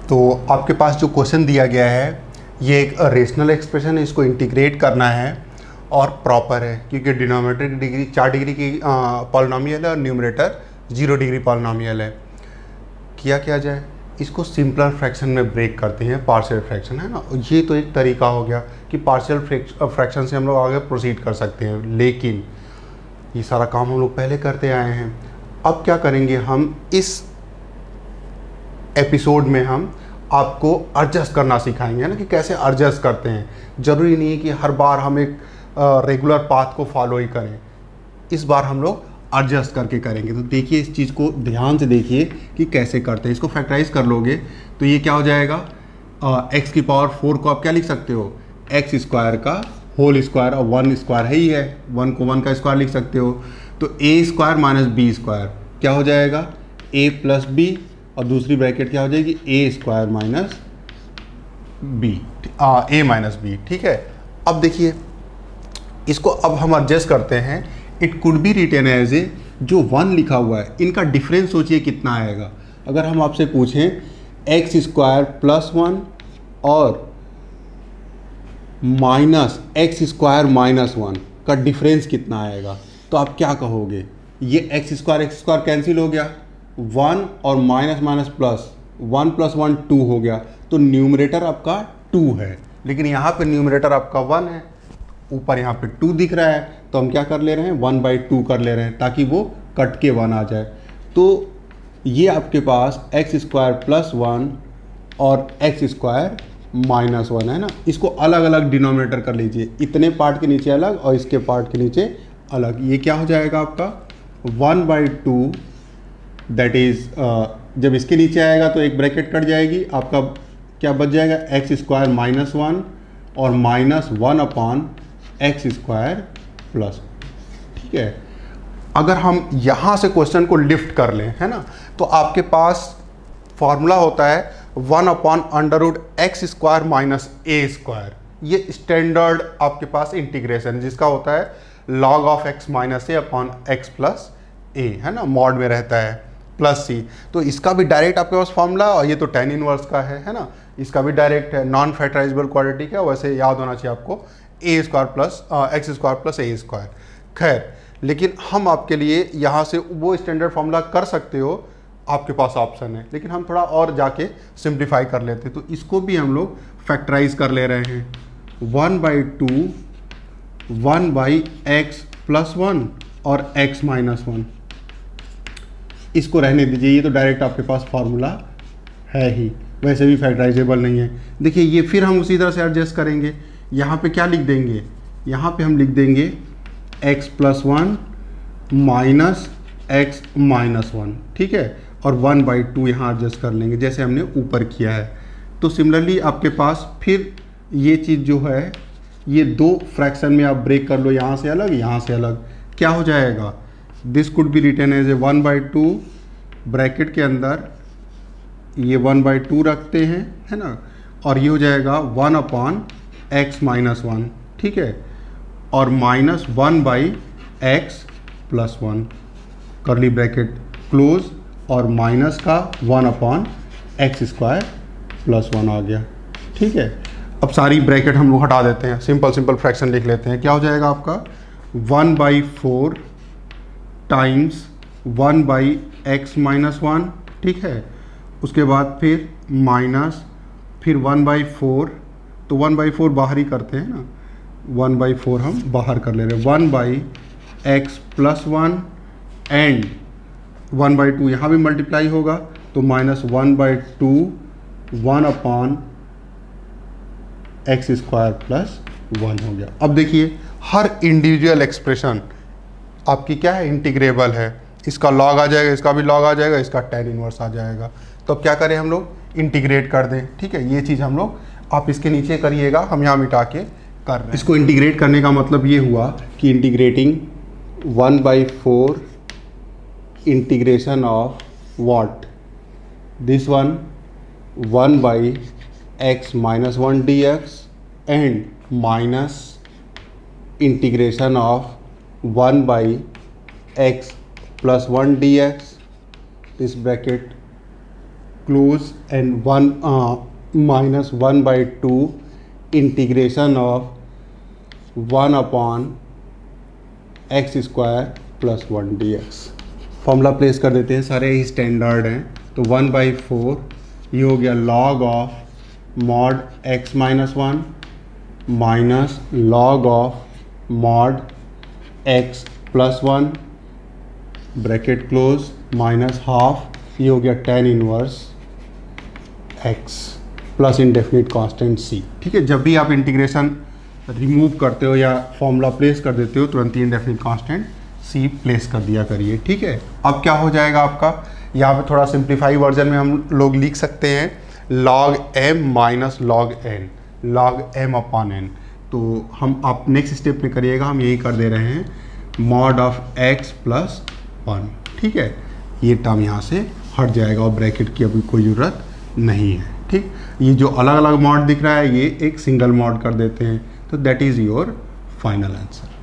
तो आपके पास जो क्वेश्चन दिया गया है ये एक रेशनल एक्सप्रेशन है, इसको इंटीग्रेट करना है और प्रॉपर है क्योंकि डिनोमिनेटर की डिग्री 4 डिग्री की पॉलिनोमियल है और न्यूमरेटर 0 डिग्री पॉलिनोमियल है। क्या जाए, इसको सिंपलर फ्रैक्शन में ब्रेक करते हैं, पार्शियल फ्रैक्शन है ना। ये तो एक तरीका हो गया कि पार्शियल फ्रैक्शन से हम लोग आगे प्रोसीड कर सकते हैं, लेकिन ये सारा काम हम लोग पहले करते आए हैं। अब क्या करेंगे, हम इस एपिसोड में हम आपको एडजस्ट करना सिखाएंगे ना, कि कैसे एडजस्ट करते हैं। ज़रूरी नहीं है कि हर बार हम एक रेगुलर पाथ को फॉलो ही करें, इस बार हम लोग एडजस्ट करके करेंगे। तो देखिए, इस चीज़ को ध्यान से देखिए कि कैसे करते हैं। इसको फैक्टराइज कर लोगे तो ये क्या हो जाएगा, x की पावर 4 को आप क्या लिख सकते हो, x स्क्वायर का होल स्क्वायर, और 1 स्क्वायर है ही है, 1 को 1 का स्क्वायर लिख सकते हो। तो a square minus B square क्या हो जाएगा, a प्लस बी, और दूसरी ब्रैकेट क्या हो जाएगी, a square minus B, a minus B. ठीक है, अब देखिए इसको अब हम एडजस्ट करते हैं। It could be written as a, जो 1 लिखा हुआ है इनका डिफरेंस सोचिए कितना आएगा। अगर हम आपसे पूछें एक्स स्क्वायर प्लस 1 और माइनस एक्स स्क्वायर माइनस 1 का डिफरेंस कितना आएगा, तो आप क्या कहोगे। ये एक्स स्क्वायर कैंसिल हो गया, 1 और माइनस माइनस प्लस, 1 प्लस 1 2 हो गया, तो न्यूमरेटर आपका 2 है। लेकिन यहाँ पे न्यूमरेटर आपका 1 है, ऊपर यहाँ पे 2 दिख रहा है, तो हम क्या कर ले रहे हैं, 1/2 कर ले रहे हैं ताकि वो कट के 1 आ जाए। तो ये आपके पास एक्स स्क्वायर प्लस 1 और एक्स स्क्वायर माइनस 1 है ना। इसको अलग अलग डिनोमिनेटर कर लीजिए, इतने पार्ट के नीचे अलग और इसके पार्ट के नीचे अलग। ये क्या हो जाएगा आपका 1/2, दैट इज़ जब इसके नीचे आएगा तो एक ब्रैकेट कट जाएगी, आपका क्या बच जाएगा, एक्स स्क्वायर माइनस 1 और minus 1 upon X square plus. ठीक है, अगर हम यहाँ से क्वेश्चन को लिफ्ट कर लें, है ना, तो आपके पास फॉर्मूला होता है 1 upon under root X square minus A square. ये स्टैंडर्ड आपके पास इंटीग्रेशन जिसका होता है log of X minus A upon X plus A, है ना, मॉड में रहता है प्लस सी। तो इसका भी डायरेक्ट आपके पास फॉर्मूला, और ये तो tan इनवर्स का है ना, इसका भी डायरेक्ट है, नॉन फैक्टराइजेबल क्वाड्रेटिक है। वैसे याद होना चाहिए आपको A square plus X square plus A square. खैर, लेकिन हम आपके लिए यहाँ से वो स्टैंडर्ड फॉर्मूला कर सकते हो, आपके पास ऑप्शन है, लेकिन हम थोड़ा और जाके सिंप्लीफाई कर लेते हैं। तो इसको भी हम लोग फैक्टराइज कर ले रहे हैं, 1/2 1/x प्लस 1 और x माइनस 1। इसको रहने दीजिए, ये तो डायरेक्ट आपके पास फार्मूला है ही, वैसे भी फैक्टराइजेबल नहीं है। देखिए, ये फिर हम उसी तरह से एडजस्ट करेंगे। यहाँ पे क्या लिख देंगे, यहाँ पे हम लिख देंगे x plus 1 minus X minus 1, ठीक है, और 1/2 यहाँ एडजस्ट कर लेंगे जैसे हमने ऊपर किया है। तो सिमिलरली आपके पास फिर ये चीज़ जो है, ये 2 फ्रैक्शन में आप ब्रेक कर लो, यहाँ से अलग यहाँ से अलग। क्या हो जाएगा, this could be written as a 1/2, bracket के अंदर ये 1/2 रखते हैं, है ना, और ये हो जाएगा 1 अपॉन एक्स माइनस 1, ठीक है, और माइनस 1/x प्लस 1, करली ब्रैकेट क्लोज, और माइनस का 1 अपॉन एक्स स्क्वायर प्लस 1 आ गया। ठीक है, अब सारी ब्रैकेट हम लोग हटा देते हैं, सिंपल फ्रैक्शन लिख लेते हैं। क्या हो जाएगा आपका 1/4 टाइम्स 1/x माइनस 1, ठीक है, उसके बाद फिर माइनस, फिर 1/4, तो 1/4 बाहर ही करते हैं ना, 1/4 हम बाहर कर ले रहे हैं, 1/x प्लस 1 एंड 1/2 यहाँ भी मल्टीप्लाई होगा, तो minus 1/2 1 upon X square plus 1 हो गया। अब देखिए, हर इंडिविजुअल एक्सप्रेशन आपकी क्या है, इंटीग्रेबल है। इसका लॉग आ जाएगा, इसका भी लॉग आ जाएगा, इसका tan इनवर्स आ जाएगा। तो अब क्या करें, हम लोग इंटीग्रेट कर दें। ठीक है, ये चीज़ हम लोग, आप इसके नीचे करिएगा, हम यहाँ मिटा के कर रहे हैं। इसको इंटीग्रेट करने का मतलब ये हुआ कि integrating 1/4 integration of what, this one 1/x minus 1 dx and minus integration of 1/x plus 1 dx, this bracket close and 1 minus 1/2 integration of 1/x² + 1 dx। Formula place कर देते हैं, सारे ही स्टैंडर्ड हैं। तो 1/4 ये हो गया log of mod x - 1 minus log of mod x + 1 bracket close minus half ये हो गया tan inverse x plus indefinite constant c। ठीक है, जब भी आप इंटीग्रेशन रिमूव करते हो या फॉर्मूला प्लेस कर देते हो तुरंत ही इंडेफिनिट कांस्टेंट c प्लेस कर दिया करिए। ठीक है, अब क्या हो जाएगा आपका, यहाँ पे थोड़ा सिंप्लीफाई वर्जन में हम लोग लिख सकते हैं log m minus log n, log m/n। तो हम आप नेक्स्ट स्टेप में करिएगा, हम यही कर दे रहे हैं mod ऑफ x + 1। ठीक है, ये टर्म यहाँ से हट जाएगा और ब्रैकेट की अभी कोई ज़रूरत नहीं है। ठीक, ये जो अलग अलग मॉड दिख रहा है ये एक सिंगल मॉड कर देते हैं। तो that is your final answer.